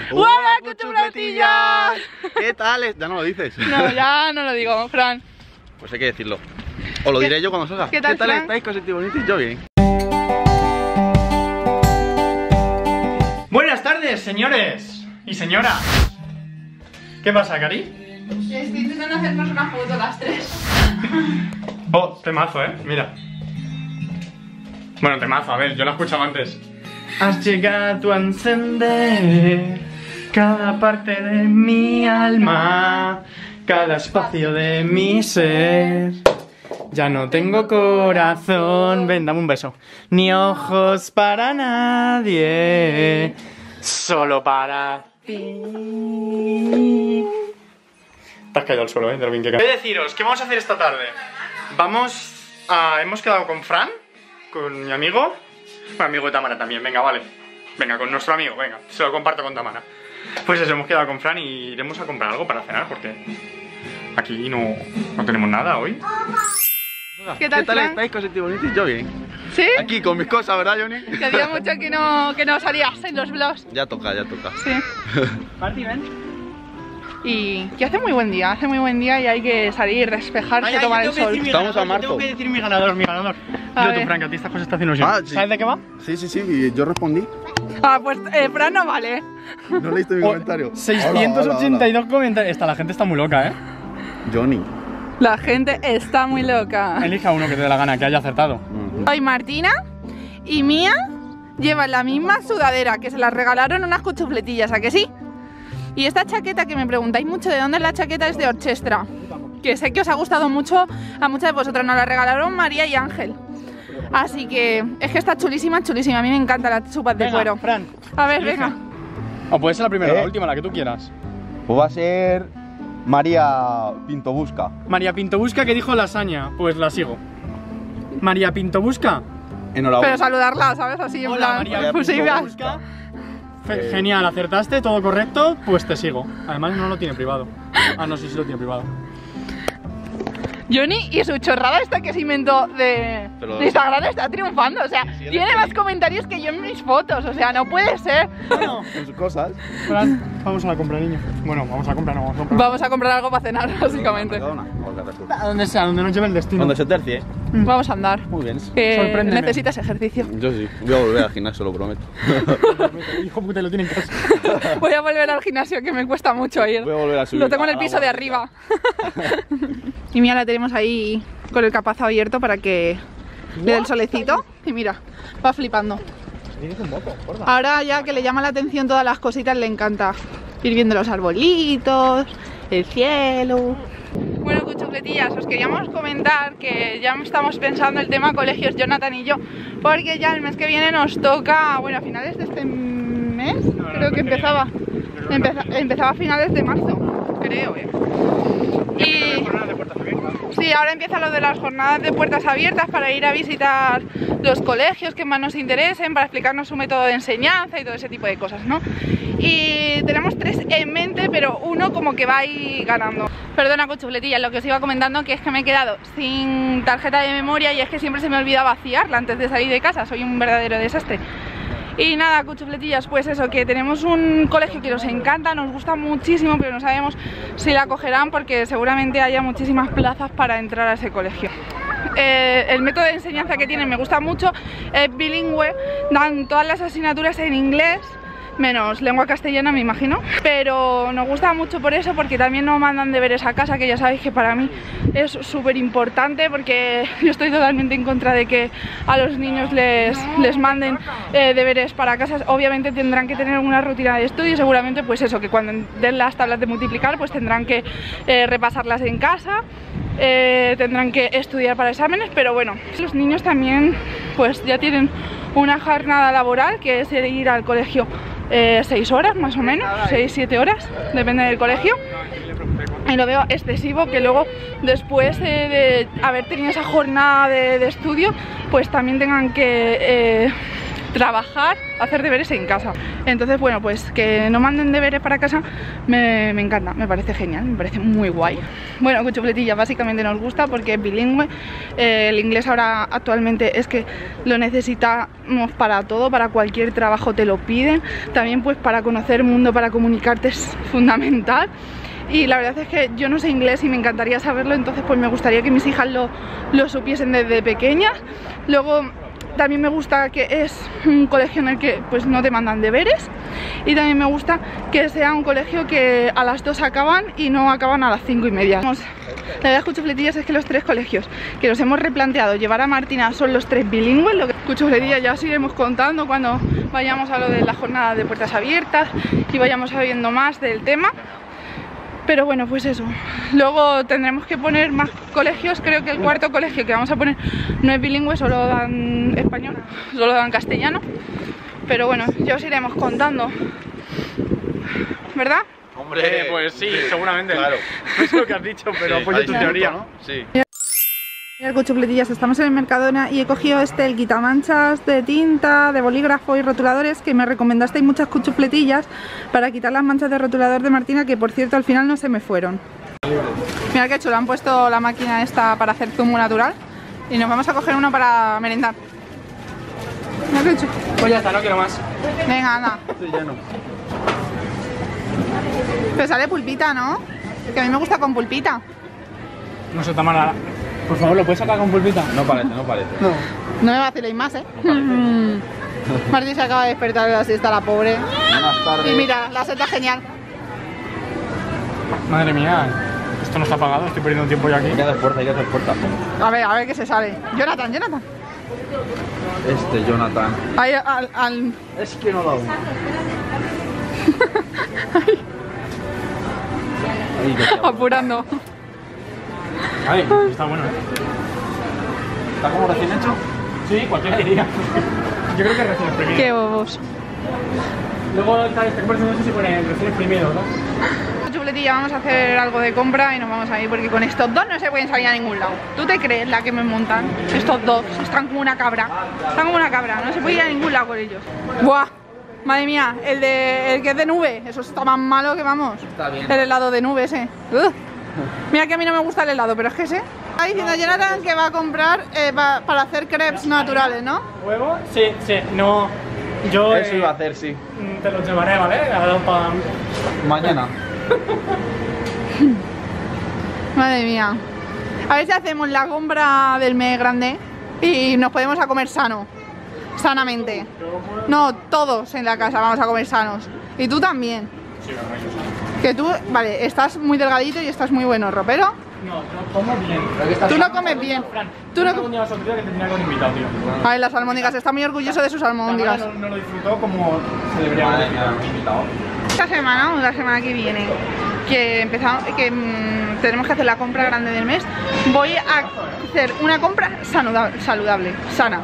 ¡Hola, cuchufletillas! ¿Qué tal? Ya no lo dices. No, ya no lo digo, Fran. Pues hay que decirlo. Os lo diré yo cuando salga. ¿Qué tal, Fran? estáis, cositas bonitas? Yo bien. Buenas tardes, señores y señoras. ¿Qué pasa, Cari? Estoy intentando hacernos una foto las tres. Oh, temazo, mira. Bueno, temazo, a ver, yo lo he escuchado antes. Has llegado a encender cada parte de mi alma, cada espacio de mi ser. Ya no tengo corazón. Ven, dame un beso. Ni ojos para nadie, solo para ti. Te has caído al suelo, de lo bien que cae. Voy a deciros, ¿qué vamos a hacer esta tarde? Hemos quedado con Fran, con mi amigo. Bueno, amigo de Tamara también, venga, vale. Venga, con nuestro amigo, venga, se lo comparto con Tamara. Pues eso, hemos quedado con Fran y iremos a comprar algo para cenar porque aquí no tenemos nada hoy. ¿Qué tal, Fran? estáis, cositas bonitas? Yo bien. ¿Sí? Aquí con mis cosas, ¿verdad, Johnny? Que hacía mucho que no salías en los vlogs. Ya toca. Sí. Marti, ven. Y que hace muy buen día y hay que salir, despejarse, tomar el sol. Estamos a marzo. Tengo que decir mi ganador. A Yo, ver. tú, Fran, que a ti estas cosas te hacen ilusión. Sí. ¿Sabes de qué va? Sí, y yo respondí. Ah, pues Fran no vale. No leíste mi comentario. 682 comentarios. La gente está muy loca, Johnny. La gente está muy loca. Elija uno que te dé la gana, que haya acertado. Hoy Martina y Mía llevan la misma sudadera, que se la regalaron unas cuchufletillas, ¿a que sí? Y esta chaqueta, que me preguntáis mucho de dónde es la chaqueta, es de Orchestra, que sé que os ha gustado mucho a muchas de vosotras. Nos la regalaron María y Ángel. Así que es que está chulísima. A mí me encantan las chupas de cuero. Fran. A ver, Elija. venga. O puede ser la primera o la última, la que tú quieras. Pues va a ser María Pinto Busca. María Pinto Busca, que dijo lasaña. Pues la sigo. María Pinto Busca. Enhorabuena. Pero saludarla, ¿sabes? Así en Hola, plan María fusiva. Pinto Busca. Genial, acertaste, todo correcto, pues te sigo. Además no lo tiene privado. Ah, no, sí lo tiene privado. Johnny y su chorrada esta que se inventó de Instagram está triunfando, o sea, tiene más comentarios que yo en mis fotos, o sea, no puede ser. Bueno, Con sus cosas. Fran, vamos a la compra, niño. Bueno, vamos a comprar. Vamos a comprar algo para cenar, básicamente. A donde sea, donde nos lleve el destino. Donde se tercie. Vamos a andar. Muy bien. Que Sorpréndeme. necesitas ejercicio. Yo sí. Voy a volver al gimnasio, lo prometo. Hijo puta, lo tiene en casa. Voy a volver al gimnasio, que me cuesta mucho ir. Voy a volver a subir. Lo tengo en el piso de arriba. Y mira, la tenemos ahí con el capazo abierto para que le dé el solecito. Y mira, va flipando. Ahora ya que le llama la atención todas las cositas, le encanta ir viendo los arbolitos, el cielo. Bueno, cuchufletillas, os queríamos comentar que ya estamos pensando el tema colegios, Jonathan y yo, porque ya el mes que viene nos toca, bueno, a finales de este mes, creo que empezaba a finales de marzo, creo, Y sí, ahora empieza lo de las jornadas de puertas abiertas para ir a visitar los colegios que más nos interesen, para explicarnos su método de enseñanza y todo ese tipo de cosas, ¿no? Y tenemos 3 en mente, pero uno como que va ahí ganando. Perdona, cuchufletillas, lo que os iba comentando, que es que me he quedado sin tarjeta de memoria y es que siempre se me olvida vaciarla antes de salir de casa, soy un verdadero desastre. Y nada, cuchufletillas, pues eso, que tenemos un colegio que nos encanta, nos gusta muchísimo, pero no sabemos si la cogerán porque seguramente haya muchísimas plazas para entrar a ese colegio. El método de enseñanza que tienen me gusta mucho, es bilingüe, dan todas las asignaturas en inglés, menos lengua castellana, me imagino, pero nos gusta mucho por eso, porque también nos mandan deberes a casa, que ya sabéis que para mí es súper importante, porque yo estoy totalmente en contra de que a los niños les manden deberes para casa. Obviamente tendrán que tener una rutina de estudio y seguramente pues eso, que cuando den las tablas de multiplicar pues tendrán que repasarlas en casa, tendrán que estudiar para exámenes, pero bueno, los niños también pues ya tienen una jornada laboral, que es ir al colegio 6 horas más o menos, 6-7 horas, depende del colegio. Y lo veo excesivo que luego, después de haber tenido esa jornada de estudio, pues también tengan que trabajar, hacer deberes en casa. Entonces, bueno, pues que no manden deberes para casa me encanta, me parece genial, me parece muy guay. Bueno, Cuchufletillas básicamente nos gusta porque es bilingüe. El inglés ahora actualmente es que lo necesitamos para todo, para cualquier trabajo te lo piden. También pues para conocer el mundo, para comunicarte es fundamental. Y la verdad es que yo no sé inglés y me encantaría saberlo, entonces pues me gustaría que mis hijas lo supiesen desde pequeñas. Luego también me gusta que es un colegio en el que pues no te mandan deberes. Y también me gusta que sea un colegio que a las 2 acaban y no acaban a las 5:30. La verdad, Cuchufletillas, es que los 3 colegios que nos hemos replanteado llevar a Martina son los 3 bilingües. Lo que Cuchufletillas ya os iremos contando cuando vayamos a lo de la jornada de puertas abiertas y vayamos sabiendo más del tema. Pero bueno, pues eso. Luego tendremos que poner más colegios. Creo que el 4.º colegio que vamos a poner no es bilingüe, solo dan español, solo dan castellano. Pero bueno, ya os iremos contando, ¿verdad? Hombre, pues sí, seguramente. Claro. No es lo que has dicho, pero Sí, apoyo tu ahí teoría, está, ¿no? Sí. Mira, Cuchufletillas, estamos en el Mercadona y he cogido el quitamanchas de tinta, de bolígrafo y rotuladores que me recomendasteis muchas Cuchufletillas para quitar las manchas de rotulador de Martina, que por cierto al final no se me fueron. Mira qué chulo, han puesto la máquina esta para hacer zumo natural y nos vamos a coger uno para merendar. Mira qué chulo. Pues ya está, no quiero más. Venga, anda. Estoy lleno. Pero sale pulpita, ¿no? Que a mí me gusta con pulpita. No se toma nada. Por favor, ¿lo puedes sacar con pulpita? No parece, no parece. No. No me vaciléis más, ¿eh? Martín se acaba de despertar de la siesta, la pobre. Buenas tardes. Y mira, la seta genial. Madre mía, esto no está apagado, estoy perdiendo tiempo yo aquí. Hay que hacer fuerza, hay que hacer fuerza. A ver qué se sale. Jonathan. Jonathan. Ahí al... Es que no da uno. apurando. Ay, está bueno, ¿eh? ¿Está como recién hecho? Sí, cualquiera diría. Yo creo que recién exprimido. Qué bobos. Luego está pareciendo eso si pone recién exprimido, ¿no? Chuletilla, vamos a hacer algo de compra y nos vamos a ir porque con estos dos no se pueden salir a ningún lado. ¿Tú te crees la que me montan? Estos dos están como una cabra. Están como una cabra, no se puede ir a ningún lado con ellos. ¡Buah! Madre mía, el que es de nube, eso está más malo que vamos. Está bien. El helado de nube ese. Mira que a mí no me gusta el helado, pero es que ese. Está diciendo Jonathan que va a comprar para hacer crepes naturales, ¿no? ¿Huevo? Sí, no. Yo Eso iba a hacer, sí. te lo llevaré, ¿vale? Para... Mañana. Madre mía. A ver si hacemos la compra del mes grande y nos podemos a comer sanamente. No, todos en la casa vamos a comer sanos. Y tú también. Sí, bueno, Que tú, vale, estás muy delgadito y estás muy bueno, ropero. no, yo como bien. Tú no comes bien. Tú no un día que te tenía que haber invitado, tío. A ver, las almóndigas, está muy orgulloso de sus almóndigas. No lo disfrutó como se debería haber invitado. Esta semana o la semana que viene, que empezamos, tenemos que hacer la compra grande del mes, voy a hacer una compra saludable, sana.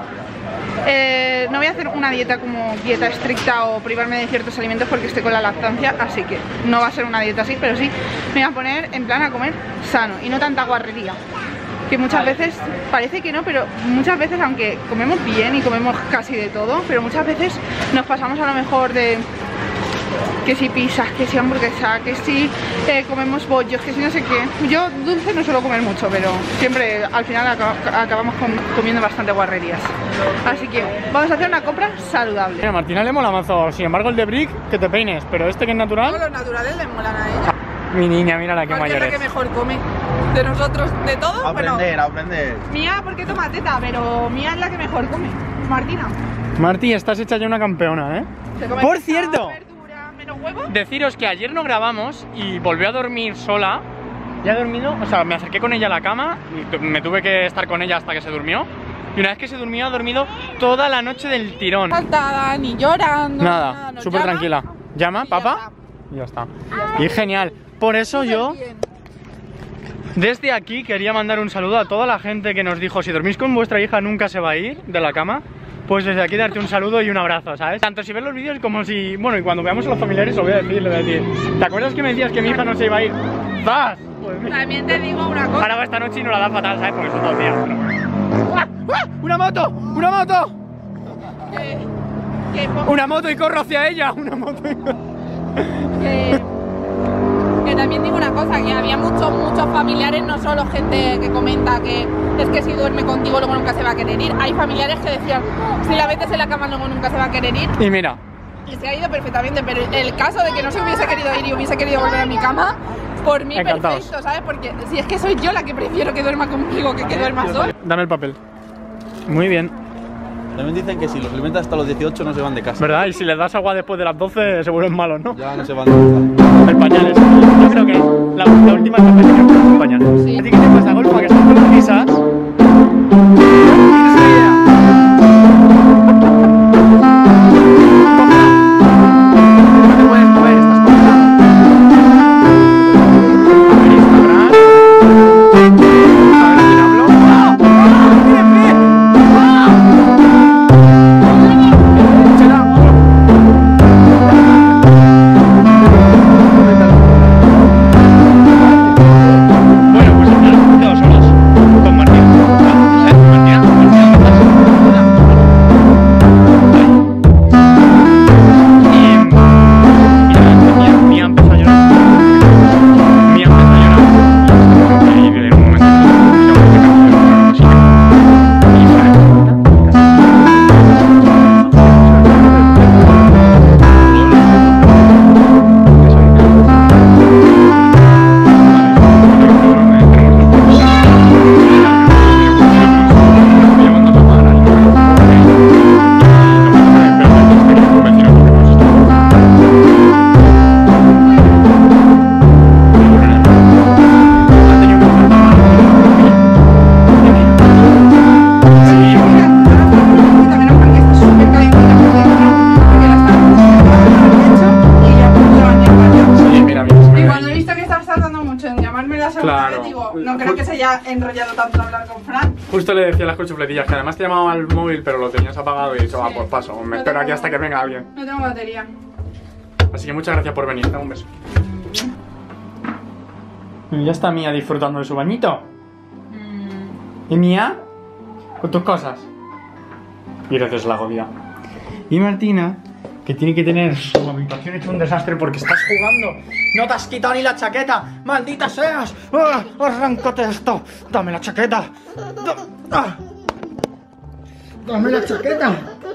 No voy a hacer una dieta como dieta estricta o privarme de ciertos alimentos porque estoy con la lactancia, así que no va a ser una dieta así, pero sí me voy a poner en plan a comer sano y no tanta guarrería. Que muchas veces, parece que no, pero muchas veces, aunque comemos bien y comemos casi de todo, pero muchas veces nos pasamos a lo mejor de que si pizzas, que si hamburguesa, que si comemos bollos, que si no sé qué. Yo dulce no suelo comer mucho, pero siempre al final acabamos comiendo bastante guarrerías. Así que vamos a hacer una compra saludable. Mira, Martina le mola mazo, sin embargo el de Brick, que te peines, pero este que es natural... Todos los naturales le molan a ella. Mi niña, mira la que mayor es la es. que mejor come de nosotros, de todos. Aprender, bueno, aprender. Mía porque toma teta, pero Mía es la que mejor come. Martina. Marti, estás hecha ya una campeona, ¿eh? Se come Por pescado, cierto, verdura, menos huevo. deciros que ayer no grabamos y volvió a dormir sola. Ya ha dormido, o sea, me acerqué con ella a la cama y me tuve que estar con ella hasta que se durmió. Y una vez que se durmió, ha dormido toda la noche del tirón. Saltada, ni llorando. Nada, nos súper llama. tranquila. ¿Llama, Y ya papá? Y ya está. Y genial. Por eso yo, Bien. desde aquí, quería mandar un saludo a toda la gente que nos dijo: si dormís con vuestra hija nunca se va a ir de la cama. Pues desde aquí darte un saludo y un abrazo, ¿sabes? Tanto si ves los vídeos como si... Bueno, y cuando veamos a los familiares lo voy a decir, ¿te acuerdas que me decías que mi hija no se iba a ir? ¡Vas! Pues mira. También te digo una cosa. Ahora va esta noche y no la da fatal, ¿sabes? Porque son 2 días. Pero... ¡Ah! ¡Ah! ¡Una moto! ¡Una moto! Una moto y corro hacia ella. Una moto y corro. Que también digo una cosa, que había muchos familiares, no solo gente que comenta que es que si duerme contigo luego nunca se va a querer ir. Hay familiares que decían, si la metes en la cama luego nunca se va a querer ir. Y mira. Y se ha ido perfectamente, pero el caso de que no se hubiese querido ir y hubiese querido volver a mi cama, por mí encantados. perfecto, ¿sabes? Porque si es que soy yo la que prefiero que duerma conmigo que duerma sola. Dame el papel. Muy bien. También dicen que si los alimentas hasta los 18 no se van de casa. ¿Verdad? Y si les das agua después de las 12 se vuelven malos, ¿no? Ya no se van de casa. El pañal es. Yo creo que la última vez que tenía un pañal. Sí. ¿A ti qué te pasa, Golfa? Que estás con prisas. No creo que se haya enrollado tanto hablar con Fran. Justo le decía las cuchufletillas que además te llamaba al móvil, pero lo tenías apagado y he dicho, pues paso, me espero aquí hasta que venga alguien. No tengo batería. Así que muchas gracias por venir, dame un beso. Y ya está Mía disfrutando de su bañito. ¿Y Mía? Con tus cosas. Y gracias a la agobia. Y Martina, que tiene que tener su habitación hecho un desastre porque estás jugando. ¡No te has quitado ni la chaqueta! ¡Maldita seas! ¡Ah! ¡Arráncate esto! ¡Dame la chaqueta! ¡Dame la chaqueta!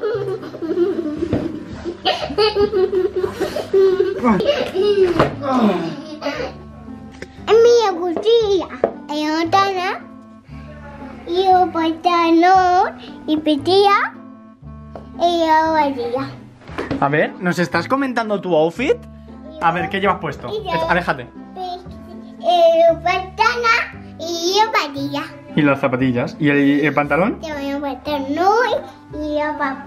Mi cuchilla, y otra, y un pantalón, y petilla, y aguadilla. A ver, ¿nos estás comentando tu outfit? A ver, ¿qué llevas puesto? Aléjate. Pantalón y patilla. ¿Y las zapatillas? ¿Y el pantalón? Yo un pantalón y yo papá.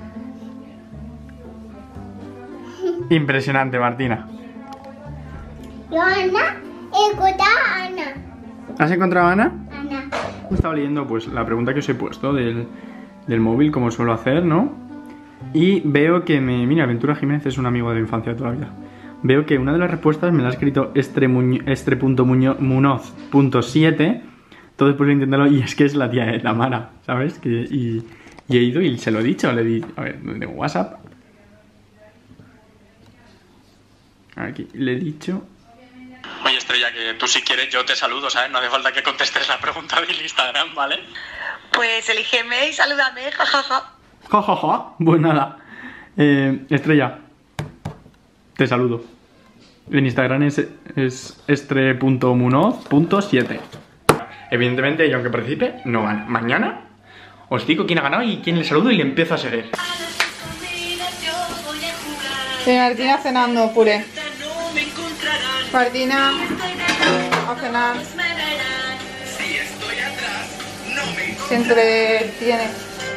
Impresionante, Martina. Yo Ana, Ana. ¿Has encontrado a Ana? Ana. Estaba leyendo pues la pregunta que os he puesto del móvil, como suelo hacer, ¿no? Y veo que mira, Ventura Jiménez es un amigo de la infancia de toda la vida. Veo que una de las respuestas me la ha escrito estre.muñoz.7. Todo después de intentarlo, y es que es la tía de Tamara, ¿sabes? Y he ido y se lo he dicho, le di, a ver, ¿dónde tengo WhatsApp? Aquí, le he dicho. Oye, Estrella, que tú si quieres yo te saludo, ¿sabes? No hace falta que contestes la pregunta del Instagram, ¿vale? Pues elígeme y salúdame, jajaja. Jajaja, pues nada. Estrella, te saludo. En Instagram es estre.munoz.7. Evidentemente, y aunque participe, no gana. Mañana os digo quién ha ganado y quién le saludo y le empiezo a seguir. Sí, Martina cenando puré. Martina a cenar. Se entretiene.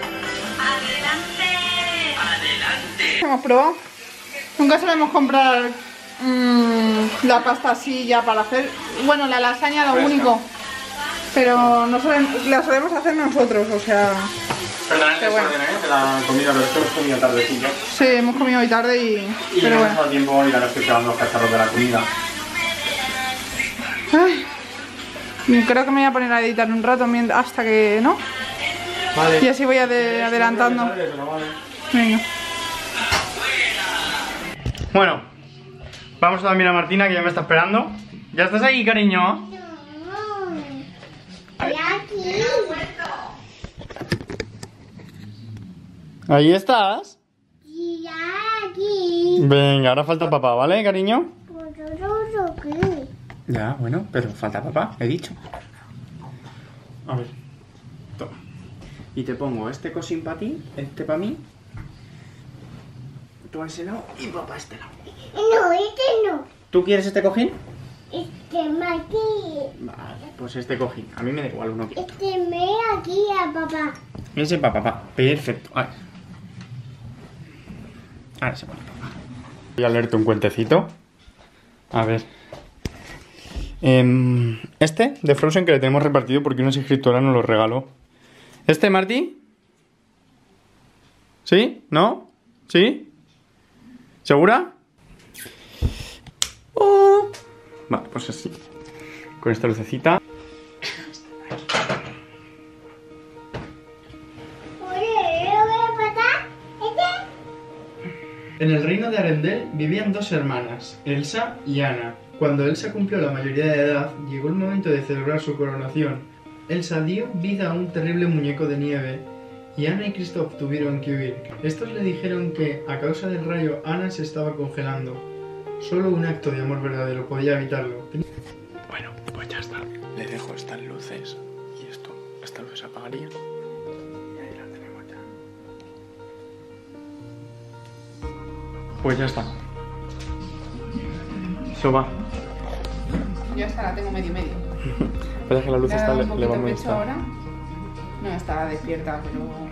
Hemos probado. Nunca solemos comprar la pasta así ya para hacer. Bueno, la lasaña lo único. Pero no la solemos hacer nosotros, o sea. Perdóname, bueno. De la comida, pero es que hemos comido tardecillo. Sí, hemos comido hoy tarde y pero no bueno. No tiempo y ahora estoy pegando los cacharros de la comida. Ay, creo que me voy a poner a editar un rato hasta que no. Vale. Y así voy adelantando. Tarde, pero vale. Venga. Bueno, vamos a dormir a Martina, que ya me está esperando. ¿Ya estás ahí, cariño? Y aquí. ¿Ahí estás? Y aquí. Venga, ahora falta papá, ¿vale, cariño? Aquí. Ya, bueno, pero falta papá, he dicho. A ver, toma. Y te pongo este cosín para ti, este para mí. Tú a ese lado y papá a este lado. No, este no. ¿Tú quieres este cojín? Este me aquí. Vale, pues este cojín. A mí me da igual uno que otro. Este me aquí a papá. Ese para papá. Perfecto. A ver. Ahora se pone papá. Voy a leerte un cuentecito. A ver. Este de Frozen, que le tenemos repartido porque una suscriptora nos lo regaló. ¿Este, Martí? ¿Sí? ¿No? ¿Sí? ¿Segura? Oh. Vale, pues así. Con esta lucecita. En el reino de Arendelle vivían dos hermanas, Elsa y Anna. Cuando Elsa cumplió la mayoría de edad, llegó el momento de celebrar su coronación. Elsa dio vida a un terrible muñeco de nieve y Anna y Kristoff tuvieron que huir. Estos le dijeron que, a causa del rayo, Anna se estaba congelando. Solo un acto de amor verdadero podía evitarlo. Bueno, pues ya está. Le dejo estas luces y esta luz se apagaría. Y ahí la tenemos ya. Pues ya está. Eso va. Yo hasta la tengo medio. Parece que la luz ¿Le ha está dado un le va poquito muy pecho ahora? No, estaba despierta, pero...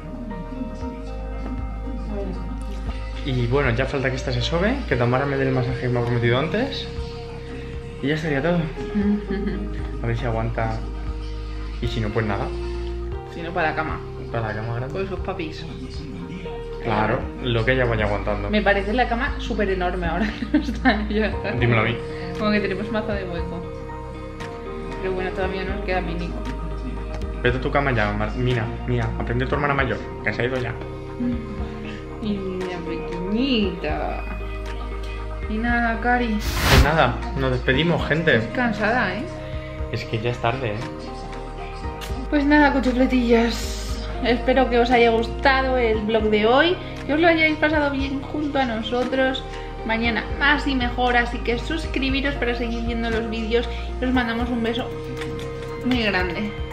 Y bueno, ya falta que esta se sobe, que Tamara me dé el masaje que me ha prometido antes. Y ya estaría todo. A ver si aguanta. Y si no, pues nada. Si no, para la cama. Para la cama grande. Con sus papis. Claro, lo que ella vaya aguantando. Me parece la cama súper enorme ahora que no está ella. Dímelo a mí. Como que tenemos mazo de hueco. Pero bueno, todavía nos queda mínimo. Vete a tu cama ya, Mira, aprende tu hermana mayor, que se ha ido ya. Y la pequeñita. Y nada, Cari. Pues nada, nos despedimos, gente. Estoy cansada, ¿eh? Es que ya es tarde, ¿eh? Pues nada, cuchufletillas. Espero que os haya gustado el vlog de hoy, que os lo hayáis pasado bien junto a nosotros. Mañana más y mejor, así que suscribiros para seguir viendo los vídeos. Os mandamos un beso muy grande.